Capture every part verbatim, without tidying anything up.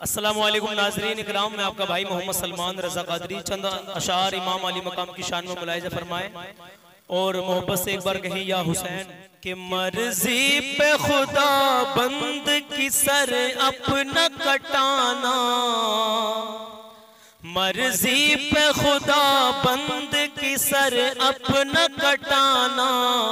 السلام علیکم ناظرین اکرام، میں آپ کا بھائی محمد سلمان رضا قادری چند اشعار امام علی مقام کی شان میں ملاحظہ فرمائے اور محبت سے ایک بار کہیں یا حسین کہ مرضی پہ خدا بند کی سر اپنا کٹانا، مرضی پہ خدا بند کی سر اپنا کٹانا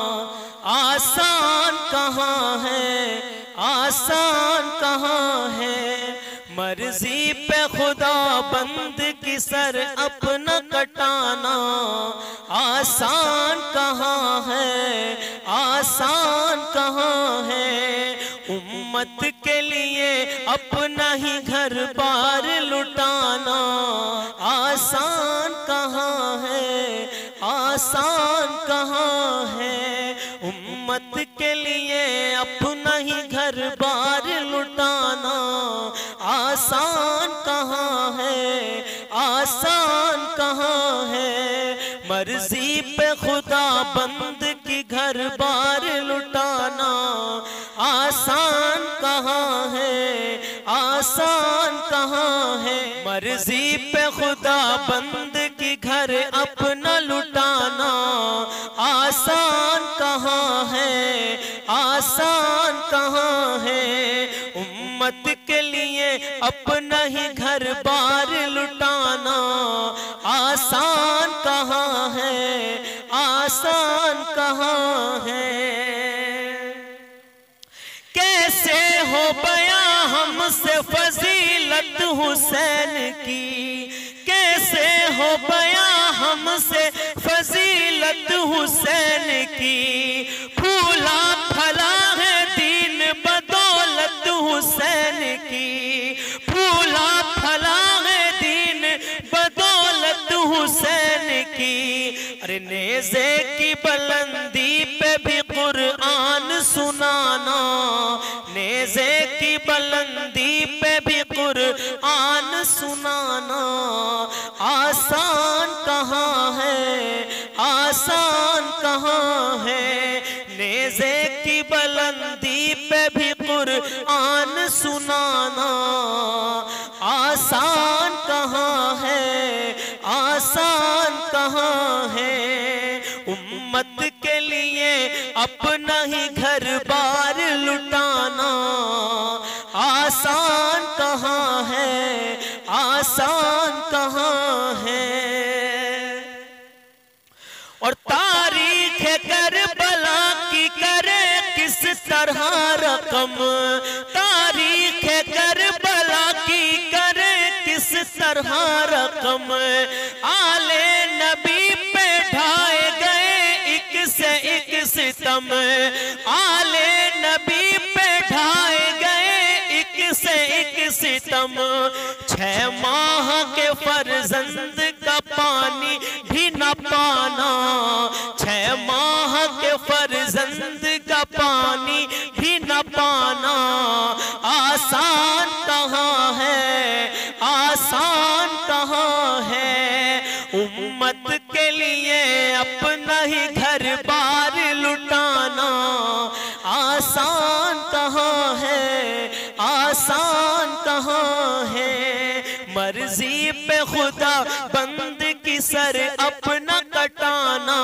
آسان کہاں ہے، آسان کہاں ہے، مرضی پہ خدا بند کی سر اپنا کٹانا آسان کہاں ہے، آسان کہاں ہے، امت کے لیے اپنا ہی گھر بار لٹانا آسان کہاں ہے، آسان کہاں ہے، امت کے لیے اپنا ہی گھر بار لٹانا آسان کہاں ہے، آسان کہاں ہے، مرضی پہ خدا بند کی گھر بار لٹانا آسان کہاں ہے، آسان کہاں ہے، مرضی پہ خدا بند کی گھر اپنا لٹانا آسان کہاں ہے، آسان کہاں ہے، امت کے لیے اپنا ہی گھر بار لٹانا آسان کہاں ہے، آسان کہاں ہے، کیسے ہو بیاں ہم سے فضیلت حسین کی، کیسے ہو بیاں ہم سے فضیلت حسین کی، پھولا پھلا ہے دین بدولت حسین کی، پھولا پھلا ہے دین بدولت حسین کی، ارے نیزے کی بلندی پہ بھی قرآن سنانا، نیزے کی بلندی پہ بھی قرآن سنانا آسان کہاں ہے، آسان کہاں ہے، نیزے کی بلندی پہ بھی قرآن سنانا آسان کہاں ہے، آسان کہاں ہے، امت کے لیے اپنا ہی گھر بار لٹانا آسان کہاں ہے، آسان کہاں ہے، اور تاریخ کربلا کی کرے کس طرح رقم، تاریخ کربلا کی کرے کس طرح رقم، آل نبی پہ ڈھائے گئے ایک سے ایک ستم، آل نبی پہ ڈھائے گئے ایک سے ایک ستم، چھ ماہ کے فرزند کا پانی بھی نہ پانا، چھ ماہ کے فرزند کا پانی بھی نہ پانا آسان کہاں ہے، آسان کہاں ہے، امت کے لیے اپنا ہی گھر بار لٹانا آسان کہاں ہے، آسان کہاں ہے، مرضی پہ خدا بند کی سر اپنا کٹانا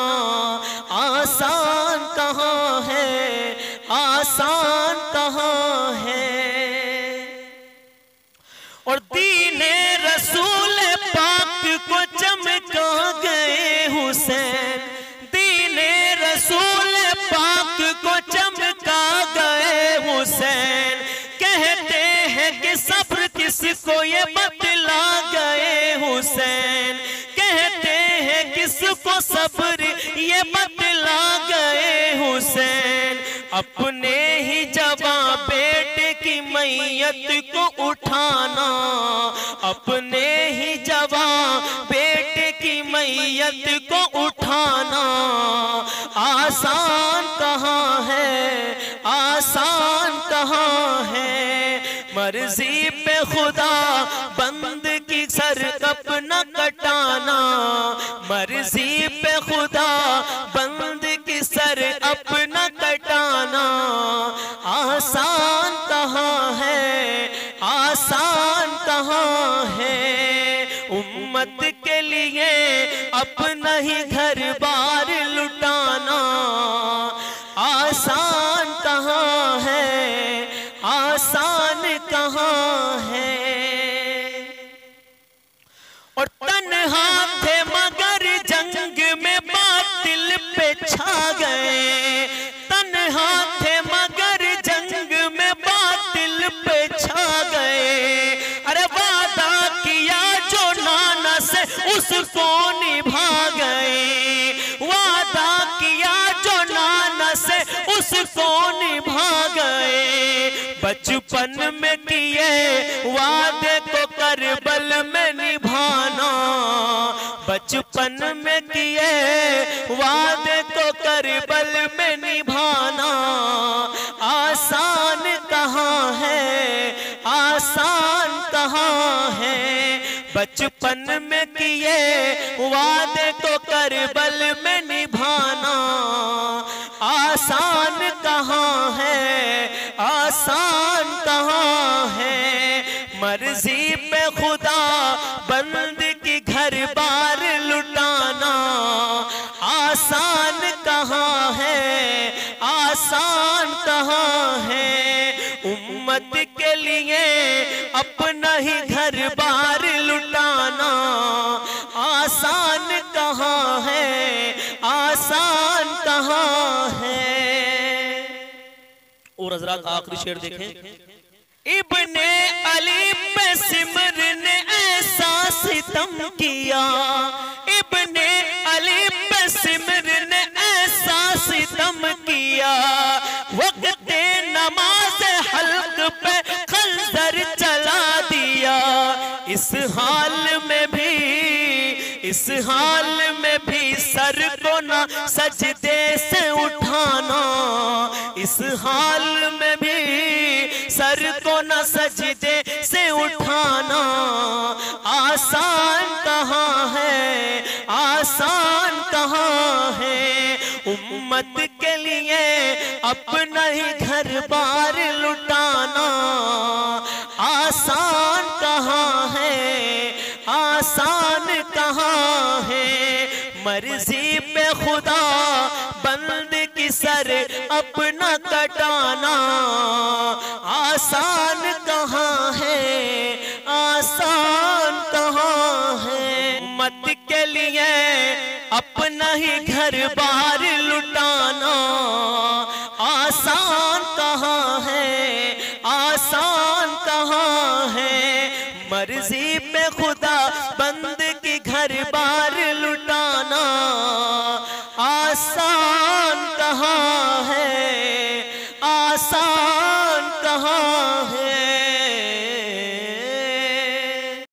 آسان کہاں ہے، آسان کہاں ہے، اور دین رسول پاک کو چمکا گئے حسین، دین رسول پاک کو چمکا گئے حسین، کہتے ہیں کہ صبر کس کو یہ بتلا گئے حسین، کہتے ہیں کس کو صبر یہ بتلا گئے حسین، اپنے ہی جوان بیٹے کی میت کو اٹھانا، اپنے ہی جوان بیٹے کی میت کو اٹھانا آسان کہاں ہے، آسان کہاں ہے، مرضی پہ خدا بند کی سر اپنا کٹانا، مرضی پہ خدا بند کی سر اپنا کٹانا آسان کہاں ہے، آسان کہاں ہے امت کے لیے اپنا ہی گھر بار لٹانا آسان کہاں ہے آسان کہاں ہے اور تنہا تھے مگر جنگ میں باطل پہ چھا گئے تنہا تھے مگر جنگ میں باطل پہ چھا گئے ارے وعدہ کیا جو نانا سے اس کو نبھا گئے وعدہ کیا جو نانا سے اس کو نبھا گئے بچپن میں کیے وعدے کو کربل میں نبھانا بچپن میں کیے وعدے کو کربل میں نبھانا آسان کہاں ہے آسان کہاں ہے بچپن میں کیے وعدے کو کربل میں نبھانا آسان کہاں ہے آسان کہاں ہے مرضی پہ خدا بند کی گھر بار لٹانا آسان کہاں ہے آسان کہاں ہے امت کے لیے اپنا ہی گھر بار لٹانا آسان کہاں ہے آسان کہاں ہے اور حضرات آخری شعر دیکھیں ابن علی پہ سمر نے ایسا ستم کیا ابن علی پہ سمر نے ایسا ستم کیا وقت نماز حلق پہ خنجر چلا دیا اس حال میں بھی اس حال میں بھی سر کو نہ سجدے سے اٹھانا اس حال میں بھی سر کو نہ سجدے سے اٹھانا آسان کہاں ہے آسان کہاں ہے امت کے لیے اپنا ہی گھر بار لٹانا آسان کہاں ہے آسان کہاں ہے مرضی پہ خدا بند کی سر اپنا کٹانا آسان کہاں ہے آسان کہاں ہے امت کے لیے اپنا ہی گھر بار لٹانا آسان کہاں ہے آسان کہاں ہے مرضی پہ خدا بند کی گھر بار لٹانا آسان کہاں ہے آسان